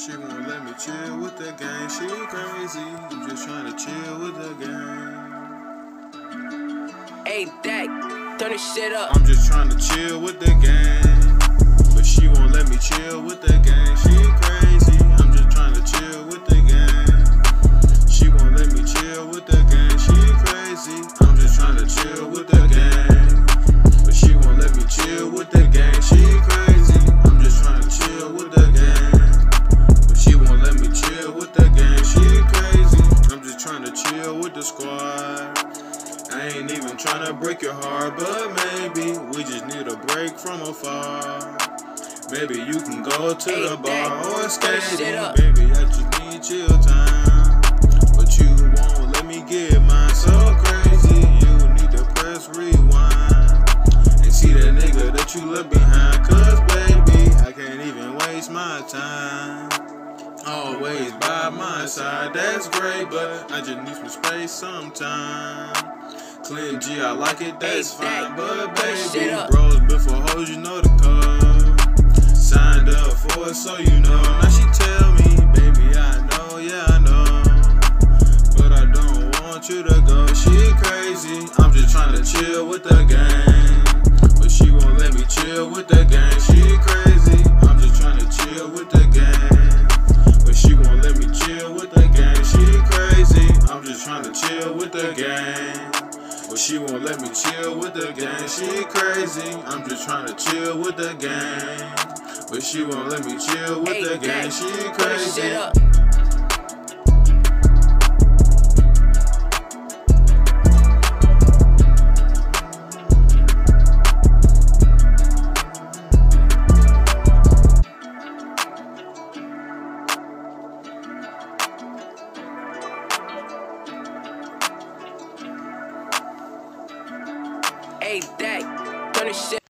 She won't let me chill with the gang. She crazy. I'm just trying to chill with the gang. Hey, Dak, turn this shit up. I'm just trying to chill with the gang, but she won't let me chill with the gang. She crazy. I'm just trying to chill with the gang. She won't let me chill with the gang. She crazy. I'm just trying to chill with the gang, but she won't let me chill with the gang. She crazy. I'm just trying to chill with the gang, but she won't let me chill with the gang. She crazy. I'm just trying to chill with the squad. I ain't even tryna break your heart, but maybe we just need a break from afar. Maybe you can go to the bar or skating. Baby, I just need chill time, but you won't let me get mine. So crazy, you need to press rewind and see that nigga that you left behind. Cause baby, I can't even waste my time. Always by my side, that's great, but I just need some space sometime. Clean G, I like it, that's fine, but baby, bros before hoes, you know the code. Signed up for it, so you know. Now she tell me, baby, I know, yeah, I know, but I don't want you to go. She crazy, I'm just trying to chill with the gang, but she won't let me chill with the gang. She crazy, I'm just trying to chill with the gang, but she won't let me chill with the gang. She crazy, I'm just trying to chill with the gang, but she won't let me chill with the gang. She crazy, I'm just trying to chill with the gang, but she won't let me chill with the gang. She crazy. Hey, Dak, turn this shit